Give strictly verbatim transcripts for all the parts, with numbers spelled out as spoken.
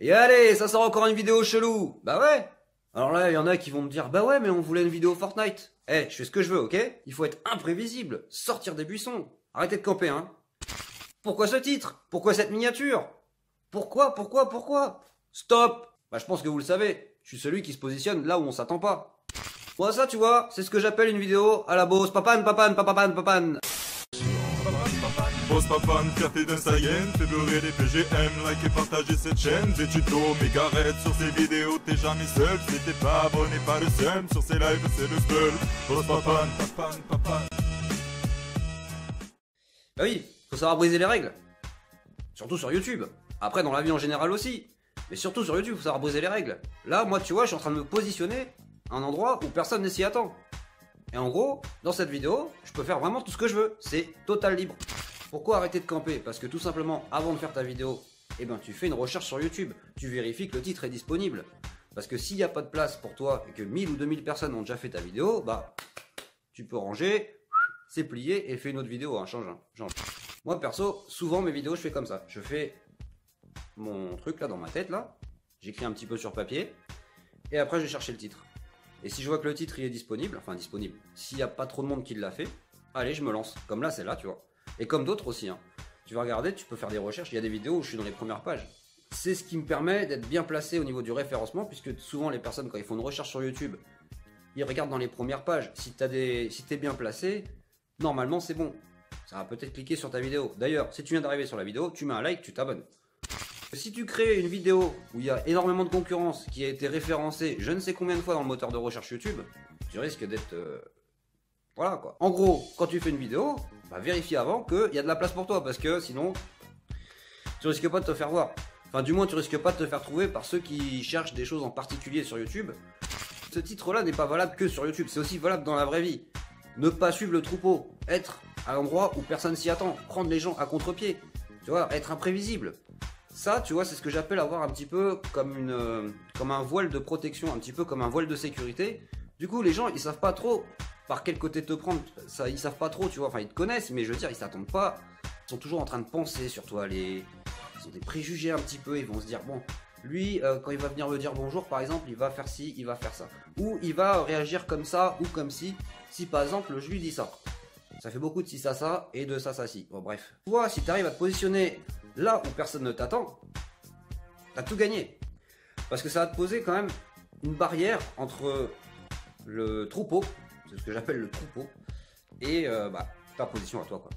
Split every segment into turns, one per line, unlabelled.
Et allez, ça sort encore une vidéo chelou. Bah ouais. Alors là, il y en a qui vont me dire, bah ouais, mais on voulait une vidéo Fortnite. Eh, je fais ce que je veux, ok? Il faut être imprévisible, sortir des buissons. Arrêtez de camper, hein. Pourquoi ce titre? Pourquoi cette miniature? Pourquoi, pourquoi, pourquoi? Stop. Bah je pense que vous le savez, je suis celui qui se positionne là où on s'attend pas. Moi ça, tu vois, c'est ce que j'appelle une vidéo à la Boss Papane, papane, papane, papane.
Boss Papane, fierté d'un Saiyan, fait beurrer les P G M, like et partager cette chaîne. Des tutos, mégarettes sur ces vidéos, t'es jamais seul. Si t'es pas abonné, pas le seum, sur ces lives c'est le seul. Boss Papane, papane, papane.
Bah oui, faut savoir briser les règles. Surtout sur YouTube. Après dans la vie en général aussi. Mais surtout sur YouTube, faut savoir briser les règles. Là, moi tu vois, je suis en train de me positionner à un endroit où personne ne s'y attend. Et en gros, dans cette vidéo, je peux faire vraiment tout ce que je veux. C'est total libre. Pourquoi arrêter de camper? Parce que tout simplement, avant de faire ta vidéo, eh ben, tu fais une recherche sur YouTube. Tu vérifies que le titre est disponible. Parce que s'il n'y a pas de place pour toi et que mille ou deux mille personnes ont déjà fait ta vidéo, bah, tu peux ranger, c'est plié et fais une autre vidéo. Hein, change, hein, change. Moi perso, souvent mes vidéos, je fais comme ça. Je fais mon truc là dans ma tête là. J'écris un petit peu sur papier. Et après, je vais chercher le titre. Et si je vois que le titre il est disponible, enfin disponible, s'il n'y a pas trop de monde qui l'a fait, allez, je me lance. Comme là, c'est là, tu vois. Et comme d'autres aussi, hein. Tu vas regarder, tu peux faire des recherches, il y a des vidéos où je suis dans les premières pages. C'est ce qui me permet d'être bien placé au niveau du référencement, puisque souvent les personnes, quand ils font une recherche sur YouTube, ils regardent dans les premières pages. Si t'as des... si t'es bien placé, normalement c'est bon. Ça va peut-être cliquer sur ta vidéo. D'ailleurs, si tu viens d'arriver sur la vidéo, tu mets un like, tu t'abonnes. Si tu crées une vidéo où il y a énormément de concurrence, qui a été référencée je ne sais combien de fois dans le moteur de recherche YouTube, tu risques d'être... Euh... Voilà quoi. En gros, quand tu fais une vidéo, bah, vérifie avant qu'il y a de la place pour toi, parce que sinon, tu risques pas de te faire voir. Enfin, du moins, tu risques pas de te faire trouver par ceux qui cherchent des choses en particulier sur YouTube. Ce titre-là n'est pas valable que sur YouTube, c'est aussi valable dans la vraie vie. Ne pas suivre le troupeau, être à l'endroit où personne s'y attend, prendre les gens à contre-pied, tu vois, être imprévisible. Ça, tu vois, c'est ce que j'appelle avoir un petit peu comme une, euh, comme un voile de protection, un petit peu comme un voile de sécurité. Du coup, les gens, ils savent pas trop par quel côté te prendre. Ça, ils savent pas trop, tu vois. Enfin, ils te connaissent, mais je veux dire, ils s'attendent pas. Ils sont toujours en train de penser sur toi. Les... Ils ont des préjugés un petit peu. Ils vont se dire, bon, lui, euh, quand il va venir me dire bonjour, par exemple, il va faire ci, il va faire ça. Ou il va réagir comme ça, ou comme si. Si, par exemple, je lui dis ça. Ça fait beaucoup de si ça ça et de ça ça si. Bon, bref. Tu vois, si tu arrives à te positionner là où personne ne t'attend, t'as tout gagné. Parce que ça va te poser quand même une barrière entre le troupeau, c'est ce que j'appelle le troupeau, et euh, bah, ta position à toi, quoi.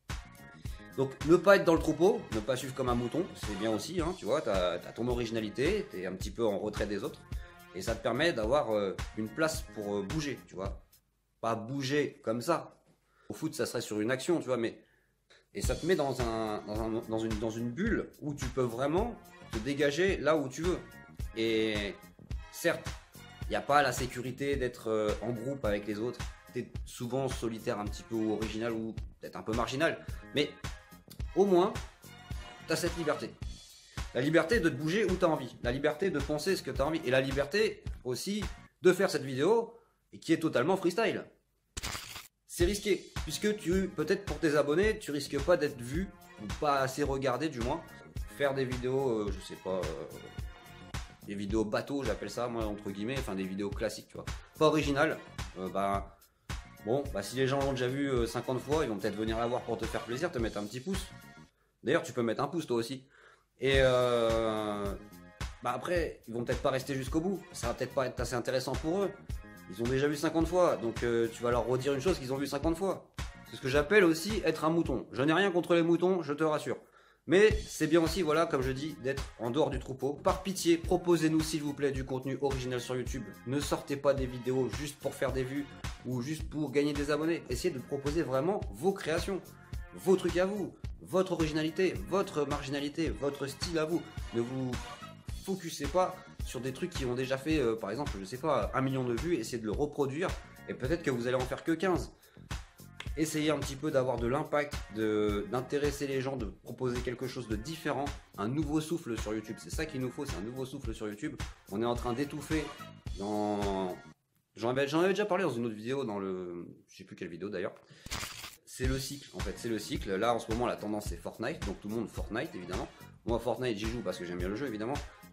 Donc ne pas être dans le troupeau, ne pas suivre comme un mouton, c'est bien aussi, hein, tu vois, t'as t'as ton originalité, t'es un petit peu en retrait des autres, et ça te permet d'avoir euh, une place pour euh, bouger, tu vois. Pas bouger comme ça. Au foot, ça serait sur une action, tu vois, mais... Et ça te met dans, un, dans, un, dans, une, dans une bulle où tu peux vraiment te dégager là où tu veux. Et certes, il n'y a pas la sécurité d'être en groupe avec les autres. Tu es souvent solitaire, un petit peu original ou peut-être un peu marginal. Mais au moins, tu as cette liberté. La liberté de te bouger où tu as envie. La liberté de penser ce que tu as envie. Et la liberté aussi de faire cette vidéo et qui est totalement freestyle. C'est risqué, puisque tu, peut-être pour tes abonnés, tu risques pas d'être vu, ou pas assez regardé du moins. Faire des vidéos, euh, je sais pas, euh, des vidéos bateau, j'appelle ça, moi, entre guillemets, enfin des vidéos classiques, tu vois. Pas originales, euh, bah, bon, bah si les gens l'ont déjà vu euh, cinquante fois, ils vont peut-être venir la voir pour te faire plaisir, te mettre un petit pouce. D'ailleurs, tu peux mettre un pouce toi aussi. Et euh, bah après, ils vont peut-être pas rester jusqu'au bout, ça va peut-être pas être assez intéressant pour eux. Ils ont déjà vu cinquante fois, donc euh, tu vas leur redire une chose qu'ils ont vu cinquante fois. C'est ce que j'appelle aussi être un mouton. Je n'ai rien contre les moutons, je te rassure. Mais c'est bien aussi, voilà, comme je dis, d'être en dehors du troupeau. Par pitié, proposez-nous s'il vous plaît du contenu original sur YouTube. Ne sortez pas des vidéos juste pour faire des vues ou juste pour gagner des abonnés. Essayez de proposer vraiment vos créations, vos trucs à vous, votre originalité, votre marginalité, votre style à vous. Ne vous focussez pas sur des trucs qui ont déjà fait, euh, par exemple, je sais pas, un million de vues, essayez de le reproduire, et peut-être que vous allez en faire que quinze. Essayez un petit peu d'avoir de l'impact, d'intéresser les gens, de proposer quelque chose de différent, un nouveau souffle sur YouTube. C'est ça qu'il nous faut, c'est un nouveau souffle sur YouTube. On est en train d'étouffer dans... J'en avais, j'en avais déjà parlé dans une autre vidéo, dans le... Je sais plus quelle vidéo d'ailleurs. C'est le cycle, en fait, c'est le cycle. Là, en ce moment, la tendance, c'est Fortnite, donc tout le monde Fortnite, évidemment. Moi, Fortnite, j'y joue parce que j'aime bien le jeu, évidemment.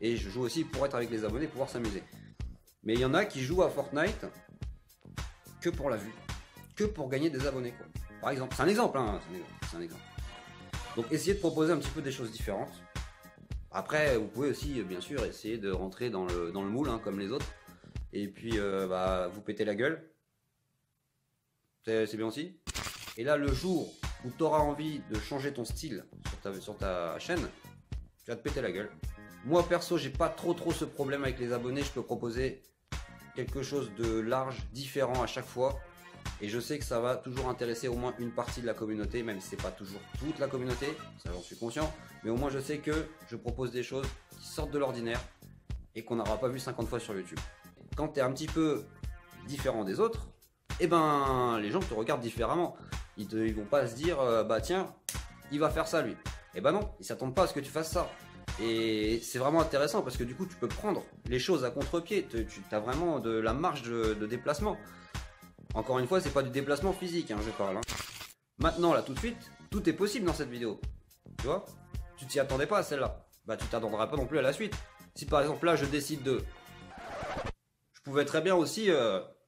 Et je joue aussi pour être avec les abonnés, pouvoir s'amuser. Mais il y en a qui jouent à Fortnite que pour la vue, que pour gagner des abonnés, quoi. Par exemple, c'est un exemple, hein, c'est un exemple, c'est un exemple. Donc essayez de proposer un petit peu des choses différentes. Après, vous pouvez aussi, bien sûr, essayer de rentrer dans le, dans le moule, hein, comme les autres. Et puis, euh, bah, vous pétez la gueule. C'est bien aussi. Et là, le jour où tu auras envie de changer ton style sur ta, sur ta chaîne, tu vas te péter la gueule. Moi, perso, j'ai pas trop trop ce problème avec les abonnés. Je peux proposer quelque chose de large, différent à chaque fois. Et je sais que ça va toujours intéresser au moins une partie de la communauté, même si c'est pas toujours toute la communauté, ça j'en suis conscient. Mais au moins je sais que je propose des choses qui sortent de l'ordinaire et qu'on n'aura pas vu cinquante fois sur YouTube. Quand tu es un petit peu différent des autres, eh ben les gens te regardent différemment. Ils, te, ils vont pas se dire euh, bah tiens, il va faire ça lui. Eh ben non, ils s'attendent pas à ce que tu fasses ça. Et c'est vraiment intéressant parce que du coup tu peux prendre les choses à contre-pied. Tu as vraiment de la marge de, de déplacement. Encore une fois, c'est pas du déplacement physique, hein, je parle. Hein. Maintenant, là, tout de suite, tout est possible dans cette vidéo. Tu vois? Tu t'y attendais pas à celle-là. Bah, tu t'attendras pas non plus à la suite. Si par exemple, là, je décide de... Je pouvais très bien aussi euh,